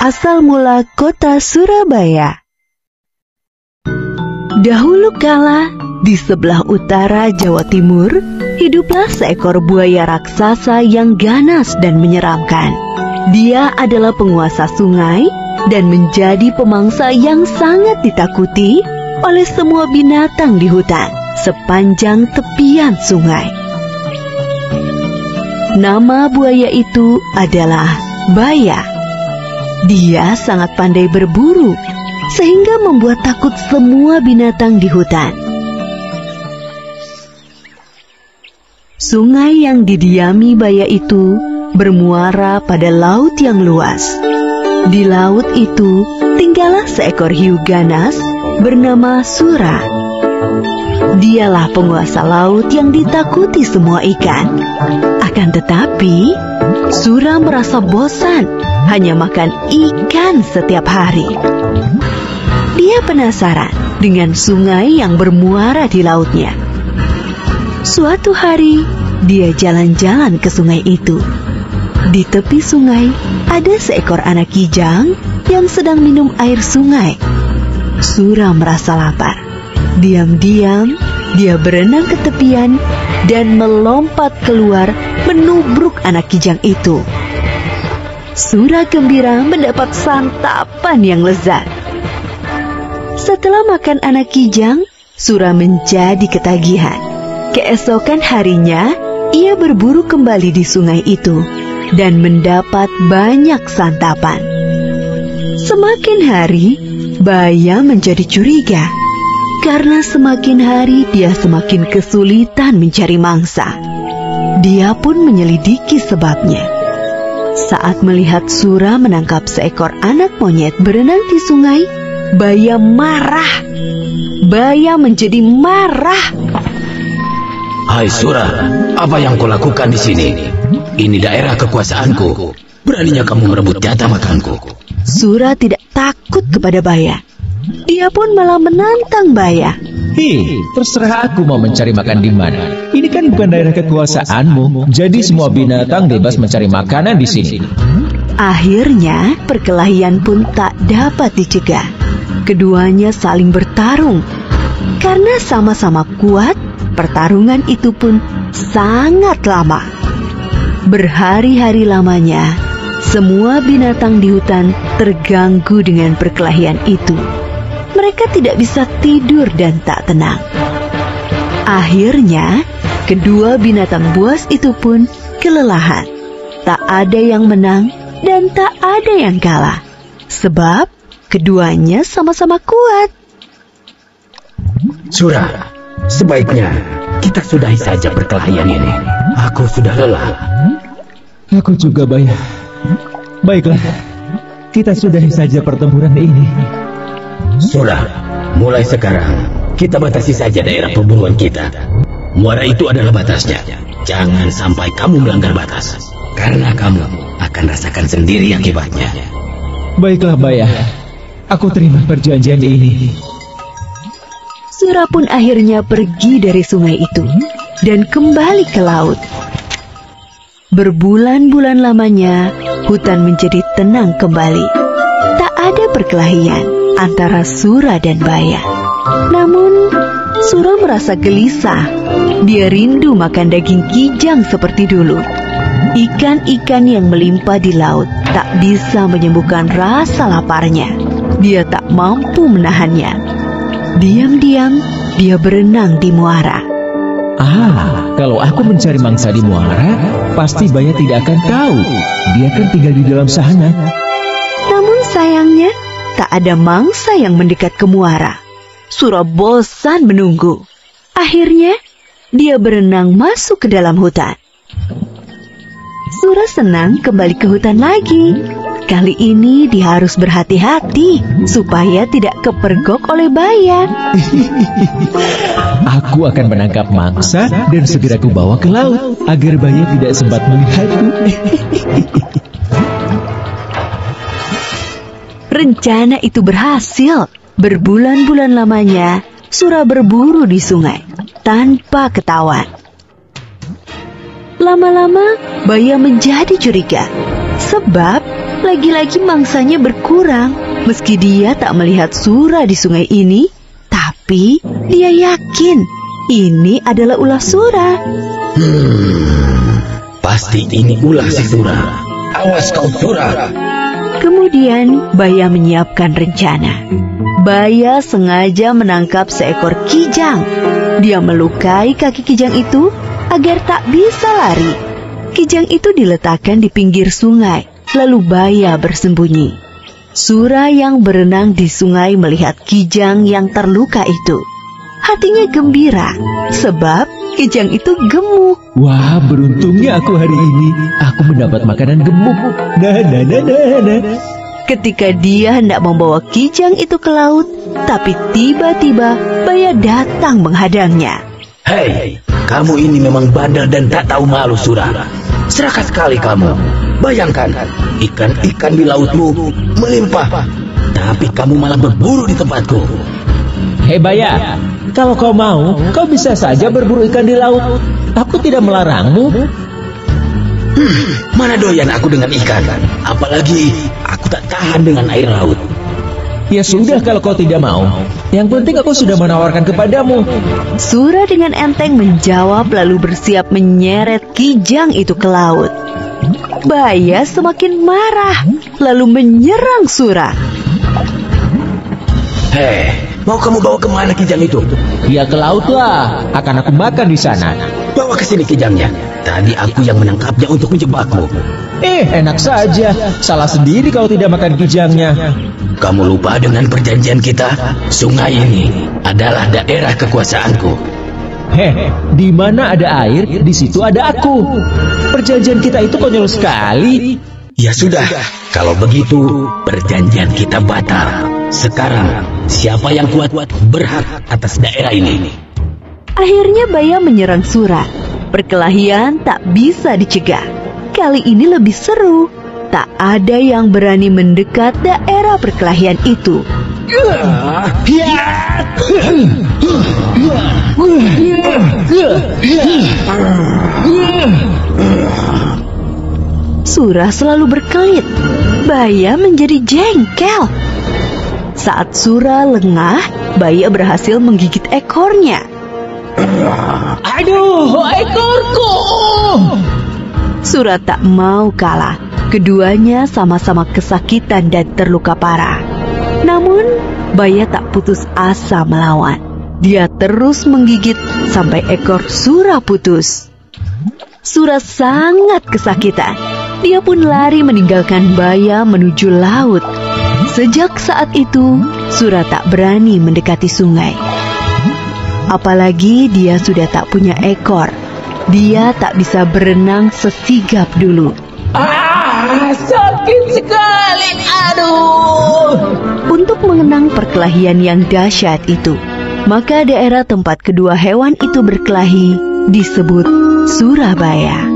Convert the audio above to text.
asal mula kota Surabaya. Dahulu kala, di sebelah utara Jawa Timur, hiduplah seekor buaya raksasa yang ganas dan menyeramkan. Dia adalah penguasa sungai dan menjadi pemangsa yang sangat ditakuti oleh semua binatang di hutan sepanjang tepian sungai. Nama buaya itu adalah Baya. Dia sangat pandai berburu, sehingga membuat takut semua binatang di hutan. Sungai yang didiami Baya itu bermuara pada laut yang luas. Di laut itu tinggallah seekor hiu ganas bernama Sura. Dialah penguasa laut yang ditakuti semua ikan. Akan tetapi, Sura merasa bosan hanya makan ikan setiap hari. Dia penasaran dengan sungai yang bermuara di lautnya. Suatu hari, dia jalan-jalan ke sungai itu. Di tepi sungai, ada seekor anak kijang yang sedang minum air sungai. Sura merasa lapar. Diam-diam, dia berenang ke tepian dan melompat keluar menubruk anak kijang itu. Sura gembira mendapat santapan yang lezat. Setelah makan anak kijang, Sura menjadi ketagihan. Keesokan harinya, ia berburu kembali di sungai itu dan mendapat banyak santapan. Semakin hari, Baya menjadi curiga. Karena semakin hari dia semakin kesulitan mencari mangsa. Dia pun menyelidiki sebabnya. Saat melihat Sura menangkap seekor anak monyet berenang di sungai, Baya marah. Baya menjadi marah. Hai Sura, apa yang kau lakukan di sini? Ini daerah kekuasaanku. Beraninya kamu merebut jatah makanku. Sura tidak takut kepada Baya. Dia pun malah menantang Baya. Terserah aku mau mencari makan di mana. Ini kan bukan daerah kekuasaanmu. Jadi semua binatang bebas mencari makanan di sini. Akhirnya perkelahian pun tak dapat dicegah. Keduanya saling bertarung. Karena sama-sama kuat, pertarungan itu pun sangat lama. Berhari-hari lamanya, semua binatang di hutan terganggu dengan perkelahian itu. Mereka tidak bisa tidur dan tak tenang. Akhirnya, kedua binatang buas itu pun kelelahan. Tak ada yang menang dan tak ada yang kalah. Sebab keduanya sama-sama kuat. Sura, sebaiknya kita sudahi saja perkelahian ini. Aku sudah lelah. Aku juga, Baya. Baiklah, kita sudahi saja pertempuran ini. Sudah, mulai sekarang kita batasi saja daerah perburuan kita. Muara itu adalah batasnya. Jangan sampai kamu melanggar batas, karena kamu akan rasakan sendiri akibatnya. Baiklah, Baya. Aku terima perjanjian ini. Sura pun akhirnya pergi dari sungai itu dan kembali ke laut. Berbulan-bulan lamanya, hutan menjadi tenang kembali. Tak ada perkelahian antara Sura dan Baya. Namun, Sura merasa gelisah. Dia rindu makan daging kijang seperti dulu. Ikan-ikan yang melimpah di laut tak bisa menyembuhkan rasa laparnya. Dia tak mampu menahannya. Diam-diam, dia berenang di muara. Kalau aku mencari mangsa di muara, pasti Baya tidak akan tahu. Dia kan tinggal di dalam sana. Namun sayangnya, tak ada mangsa yang mendekat ke muara. Sura bosan menunggu. Akhirnya, dia berenang masuk ke dalam hutan. Sura senang kembali ke hutan lagi. Kali ini dia harus berhati-hati supaya tidak kepergok oleh Baya. Aku akan menangkap mangsa dan segera ku bawa ke laut agar Baya tidak sempat melihatku. Rencana itu berhasil. Berbulan-bulan lamanya, Sura berburu di sungai tanpa ketahuan. Lama-lama, Baya menjadi curiga. Sebab Lagi-lagi mangsanya berkurang. Meski dia tak melihat Sura di sungai ini, tapi dia yakin ini adalah ulah Sura. Pasti ini ulah si Sura. Awas kau Sura. Kemudian Baya menyiapkan rencana. Baya sengaja menangkap seekor kijang. Dia melukai kaki kijang itu agar tak bisa lari. Kijang itu diletakkan di pinggir sungai, lalu Baya bersembunyi. Sura yang berenang di sungai melihat kijang yang terluka itu. Hatinya gembira, sebab kijang itu gemuk. Wah, beruntungnya aku hari ini. Aku mendapat makanan gemuk. Nah. Ketika dia hendak membawa kijang itu ke laut, tapi tiba-tiba Baya datang menghadangnya. Hei, kamu ini memang bandel dan tak tahu malu Sura. Serakah sekali kamu. Bayangkan, ikan-ikan di lautmu melimpah, tapi kamu malah berburu di tempatku. Hei Baya, kalau kau mau, kau bisa saja berburu ikan di laut. Aku tidak melarangmu. Mana doyan aku dengan ikan. Apalagi aku tak tahan dengan air laut. Ya sudah kalau kau tidak mau. Yang penting aku sudah menawarkan kepadamu. Sura dengan enteng menjawab lalu bersiap menyeret kijang itu ke laut. Baya semakin marah lalu menyerang Sura. Hei, mau kamu bawa kemana kijang itu? Ya ke laut lah, akan aku makan di sana. Bawa ke sini kijangnya. Tadi aku yang menangkapnya untuk menjebakmu. Enak saja. Salah sendiri kalau tidak makan kijangnya. Kamu lupa dengan perjanjian kita? Sungai ini adalah daerah kekuasaanku. Di mana ada air, di situ ada aku. Perjanjian kita itu konyol sekali. Ya sudah, kalau begitu perjanjian kita batal. Sekarang siapa yang kuat berhak atas daerah ini. Akhirnya Baya menyerang Sura. Perkelahian tak bisa dicegah. Kali ini lebih seru. Tak ada yang berani mendekat daerah perkelahian itu. Sura selalu berkelit. Baya menjadi jengkel. Saat Sura lengah, Baya berhasil menggigit ekornya. Aduh, ekorku! Sura tak mau kalah. Keduanya sama-sama kesakitan dan terluka parah. Namun, Baya tak putus asa melawan. Dia terus menggigit sampai ekor Sura putus. Sura sangat kesakitan. Dia pun lari meninggalkan Baya menuju laut. Sejak saat itu, Sura tak berani mendekati sungai. Apalagi dia sudah tak punya ekor. Dia tak bisa berenang sesigap dulu. Sakit sekali, aduh. Untuk mengenang perkelahian yang dahsyat itu, maka daerah tempat kedua hewan itu berkelahi disebut Surabaya.